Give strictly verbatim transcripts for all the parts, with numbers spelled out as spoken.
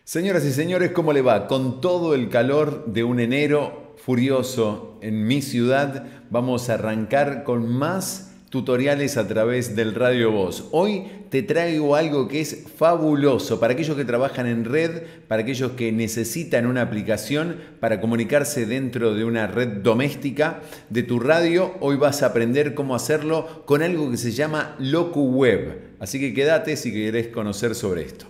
Señoras y señores, ¿cómo le va? Con todo el calor de un enero furioso en mi ciudad, vamos a arrancar con más tutoriales a través del Radio Voz. Hoy te traigo algo que es fabuloso para aquellos que trabajan en red, para aquellos que necesitan una aplicación para comunicarse dentro de una red doméstica de tu radio. Hoy vas a aprender cómo hacerlo con algo que se llama LocuWeb. Así que quédate si querés conocer sobre esto.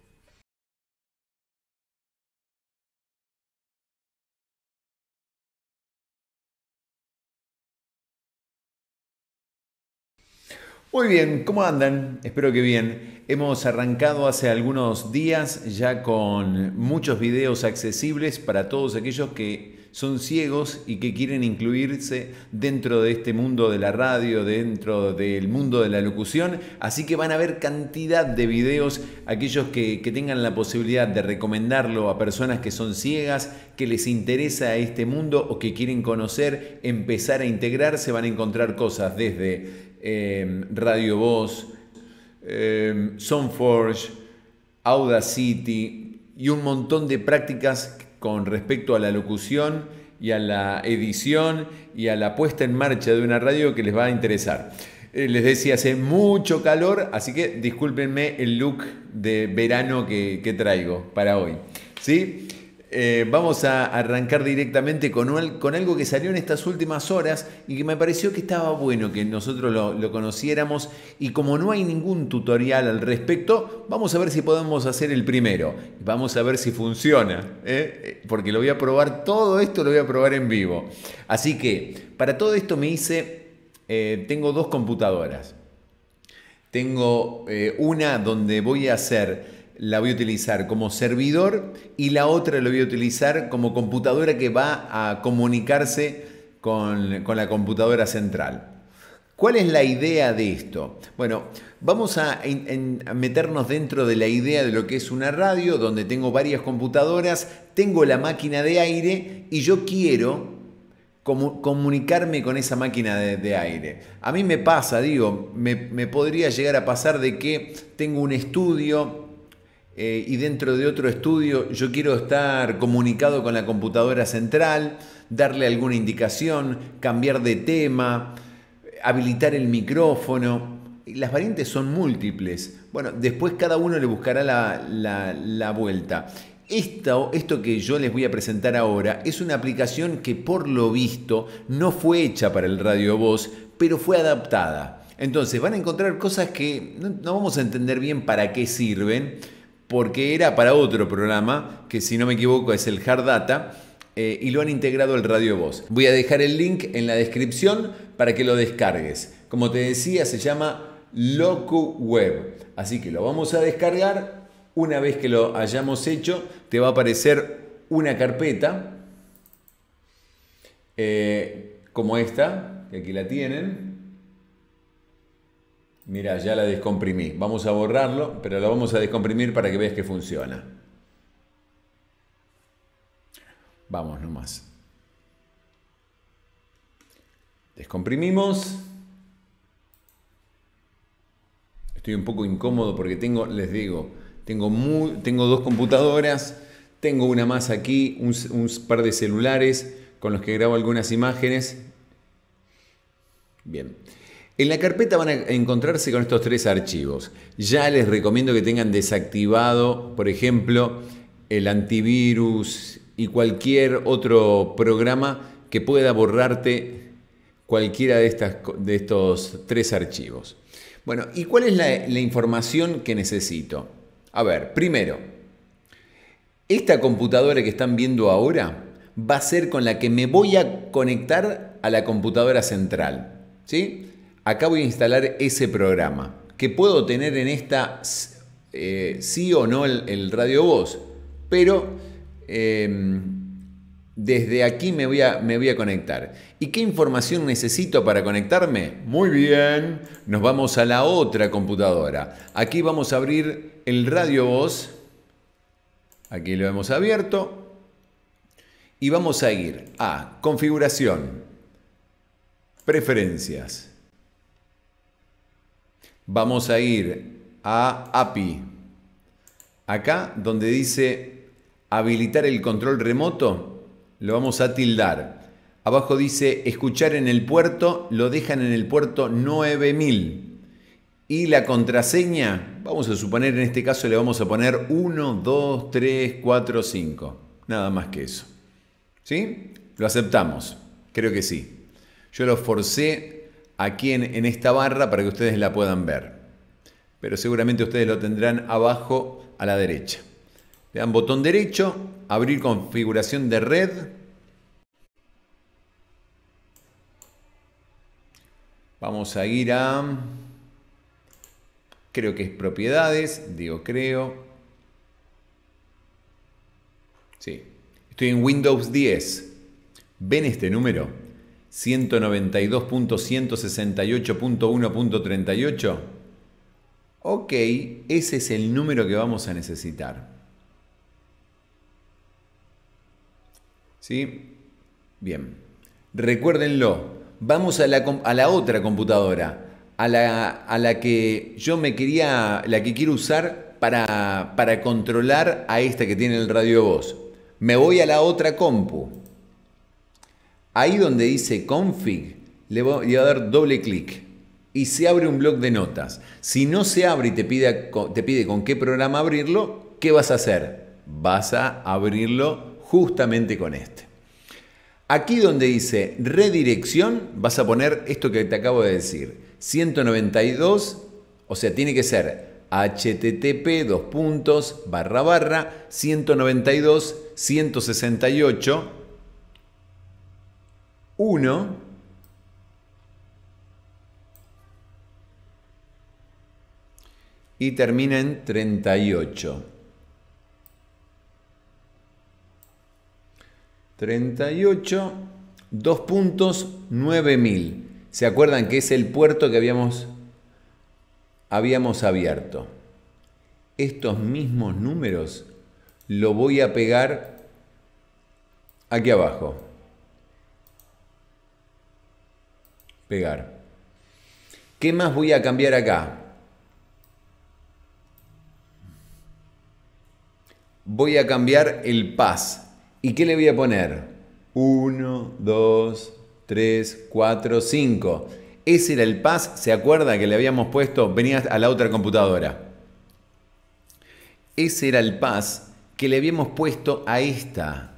Muy bien, ¿cómo andan? Espero que bien. Hemos arrancado hace algunos días ya con muchos videos accesibles para todos aquellos que son ciegos y que quieren incluirse dentro de este mundo de la radio, dentro del mundo de la locución. Así que van a ver cantidad de videos, aquellos que, que tengan la posibilidad de recomendarlo a personas que son ciegas, que les interesa este mundo o que quieren conocer, empezar a integrarse, van a encontrar cosas desde Eh, Radio Voz, eh, Soundforge, Audacity y un montón de prácticas con respecto a la locución y a la edición y a la puesta en marcha de una radio que les va a interesar. Eh, les decía, hace mucho calor, así que discúlpenme el look de verano que, que traigo para hoy. ¿Sí? Eh, vamos a arrancar directamente con, un, con algo que salió en estas últimas horas y que me pareció que estaba bueno que nosotros lo, lo conociéramos, y como no hay ningún tutorial al respecto, vamos a ver si podemos hacer el primero. Vamos a ver si funciona, ¿eh? Porque lo voy a probar, todo esto lo voy a probar en vivo. Así que para todo esto me hice, eh, tengo dos computadoras. Tengo eh, una donde voy a hacer... la voy a utilizar como servidor y la otra la voy a utilizar como computadora que va a comunicarse con, con la computadora central. ¿Cuál es la idea de esto? Bueno, vamos a, en, a meternos dentro de la idea de lo que es una radio, donde tengo varias computadoras, tengo la máquina de aire y yo quiero comunicarme con esa máquina de, de aire. A mí me pasa, digo, me, me podría llegar a pasar de que tengo un estudio, Eh, y dentro de otro estudio yo quiero estar comunicado con la computadora central, darle alguna indicación, cambiar de tema, habilitar el micrófono. Las variantes son múltiples. Bueno, después cada uno le buscará la, la, la vuelta. Esto, esto que yo les voy a presentar ahora es una aplicación que por lo visto no fue hecha para el Radio Voz, pero fue adaptada. Entonces van a encontrar cosas que no, no vamos a entender bien para qué sirven, porque era para otro programa, que si no me equivoco es el Hard Data, eh, y lo han integrado al Radio Voz. Voy a dejar el link en la descripción para que lo descargues. Como te decía, se llama LocuWeb. Así que lo vamos a descargar. Una vez que lo hayamos hecho, te va a aparecer una carpeta, eh, como esta, que aquí la tienen. Mira, ya la descomprimí. Vamos a borrarlo, pero la vamos a descomprimir para que veas que funciona. Vamos nomás. Descomprimimos. Estoy un poco incómodo porque tengo, les digo, tengo, muy, tengo dos computadoras, tengo una más aquí, un, un par de celulares con los que grabo algunas imágenes. Bien. En la carpeta van a encontrarse con estos tres archivos. Ya les recomiendo que tengan desactivado, por ejemplo, el antivirus y cualquier otro programa que pueda borrarte cualquiera de, estas, de estos tres archivos. Bueno, ¿y cuál es la, la información que necesito? A ver, primero, esta computadora que están viendo ahora va a ser con la que me voy a conectar a la computadora central, ¿sí? Acá voy a instalar ese programa, que puedo tener en esta eh, sí o no el, el Radio Voz, pero eh, desde aquí me voy, a, me voy a conectar. ¿Y qué información necesito para conectarme? Muy bien, nos vamos a la otra computadora. Aquí vamos a abrir el Radio Voz, aquí lo hemos abierto, y vamos a ir a Configuración, Preferencias. Vamos a ir a A P I, Acá donde dice habilitar el control remoto, lo vamos a tildar. Abajo dice escuchar en el puerto, lo dejan en el puerto nueve mil. Y la contraseña, vamos a suponer en este caso le vamos a poner uno, dos, tres, cuatro, cinco. Nada más que eso. ¿Sí? Lo aceptamos. Creo que sí. Yo lo forcé aquí en, en esta barra para que ustedes la puedan ver. Pero seguramente ustedes lo tendrán abajo a la derecha. Le dan botón derecho, abrir configuración de red. Vamos a ir a... Creo que es propiedades, digo creo. Sí, estoy en Windows diez. ¿Ven este número? ciento noventa y dos punto ciento sesenta y ocho punto uno punto treinta y ocho. Ok, ese es el número que vamos a necesitar. ¿Sí? Bien. Recuérdenlo. Vamos a la, a la otra computadora. A la, a la que yo me quería, la que quiero usar para, para controlar a esta que tiene el radio voz. Me voy a la otra compu. Ahí donde dice config, le voy a dar doble clic y se abre un bloc de notas. Si no se abre y te pide, te pide con qué programa abrirlo, ¿qué vas a hacer? Vas a abrirlo justamente con este. Aquí donde dice redirección, vas a poner esto que te acabo de decir. ciento noventa y dos, o sea, tiene que ser http dos puntos barra barra ciento noventa y dos punto ciento sesenta y ocho punto uno y termina en treinta y ocho. treinta y ocho, dos puntos, nueve mil. ¿Se acuerdan que es el puerto que habíamos, habíamos abierto? Estos mismos números lo voy a pegar aquí abajo. Pegar. ¿Qué más voy a cambiar acá? Voy a cambiar el pas. ¿Y qué le voy a poner? uno, dos, tres, cuatro, cinco. Ese era el pas, ¿se acuerda que le habíamos puesto? Venía a la otra computadora. Ese era el pas que le habíamos puesto a esta.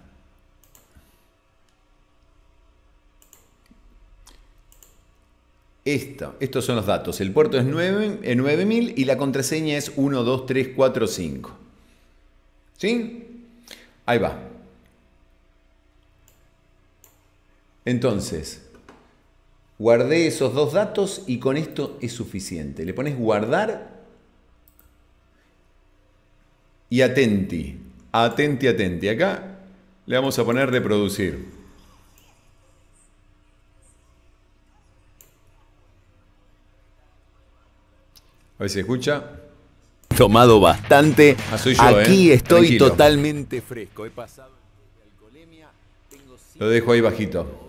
Esto, estos son los datos. El puerto es nueve mil y la contraseña es uno, dos, tres, cuatro, cinco. ¿Sí? Ahí va. Entonces, guardé esos dos datos y con esto es suficiente. Le pones guardar y atenti. Atenti, atenti. Acá le vamos a poner reproducir. A ver si se escucha. Tomado bastante. Ah, soy yo, Aquí ¿eh? estoy Tranquilo. totalmente fresco. He pasado en alcoholemia. Tengo Lo dejo ahí bajito.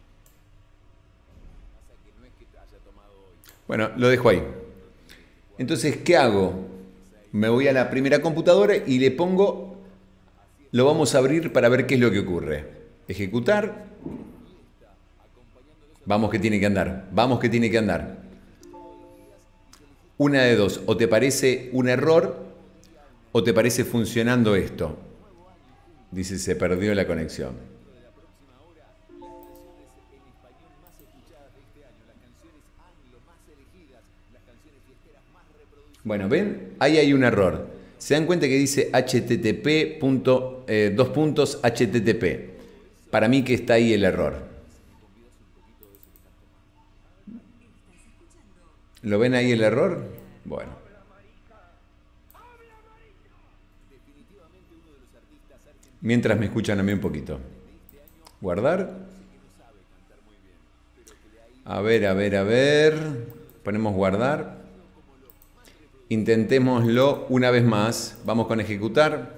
Bueno, lo dejo ahí. Entonces, ¿qué hago? Me voy a la primera computadora y le pongo, lo vamos a abrir para ver qué es lo que ocurre. Ejecutar. Vamos que tiene que andar, vamos que tiene que andar. Una de dos, o te parece un error o te parece funcionando esto. Dice, se perdió la conexión. Bueno, ¿ven? Ahí hay un error. Se dan cuenta que dice http punto, eh, dos puntos http. Para mí que está ahí el error. ¿Lo ven ahí el error? Bueno. Mientras me escuchan a mí un poquito. Guardar. A ver, a ver, a ver. Ponemos guardar. Intentémoslo una vez más. Vamos con ejecutar.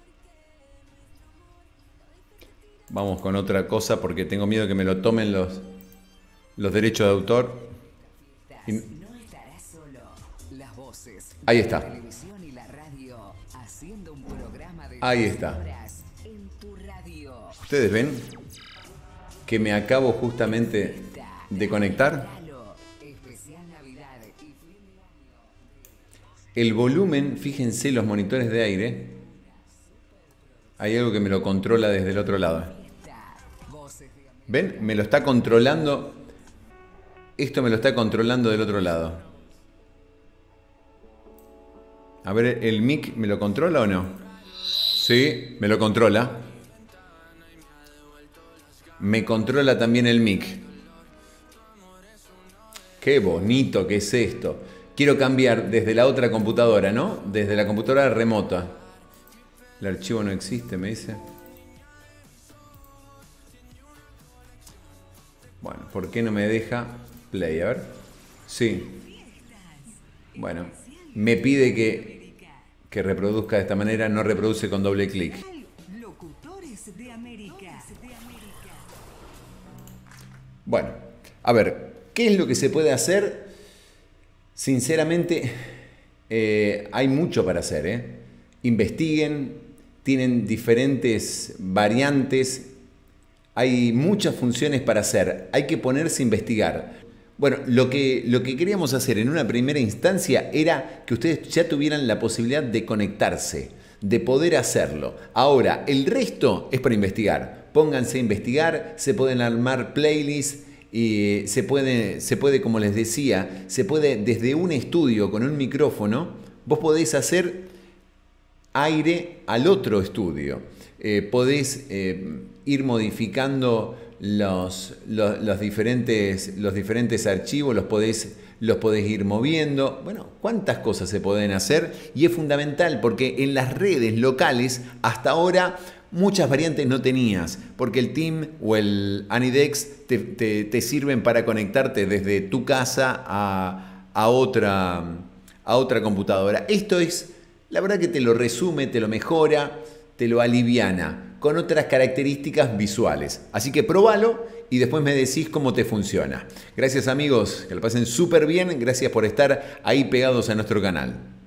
Vamos con otra cosa porque tengo miedo que me lo tomen los, los derechos de autor. Y... ahí está. Ahí está. ¿Ustedes ven que me acabo justamente de conectar? El volumen, fíjense los monitores de aire. Hay algo que me lo controla desde el otro lado. ¿Ven? Me lo está controlando. Esto me lo está controlando del otro lado. A ver, ¿el mic me lo controla o no? Sí, me lo controla. Me controla también el mic. Qué bonito que es esto. Quiero cambiar desde la otra computadora, ¿no? Desde la computadora remota. El archivo no existe, me dice. Bueno, ¿por qué no me deja play? A ver. Sí. Bueno, me pide que, que reproduzca de esta manera. No reproduce con doble clic. Bueno, a ver, ¿qué es lo que se puede hacer? Sinceramente, eh, hay mucho para hacer, ¿eh? Investiguen, tienen diferentes variantes, hay muchas funciones para hacer, hay que ponerse a investigar. Bueno, lo que, lo que queríamos hacer en una primera instancia era que ustedes ya tuvieran la posibilidad de conectarse, de poder hacerlo. Ahora, el resto es para investigar. Pónganse a investigar, se pueden armar playlists. Y se puede, se puede, como les decía, se puede desde un estudio con un micrófono, vos podés hacer aire al otro estudio. Eh, podés eh, ir modificando los, los, los, diferentes, los diferentes archivos, los podés, los podés ir moviendo. Bueno, cuántas cosas se pueden hacer y es fundamental porque en las redes locales hasta ahora muchas variantes no tenías, porque el Team o el Anidex te, te, te sirven para conectarte desde tu casa a, a, otra, a otra computadora. Esto es, la verdad que te lo resume, te lo mejora, te lo aliviana, con otras características visuales. Así que probalo y después me decís cómo te funciona. Gracias amigos, que lo pasen súper bien, gracias por estar ahí pegados a nuestro canal.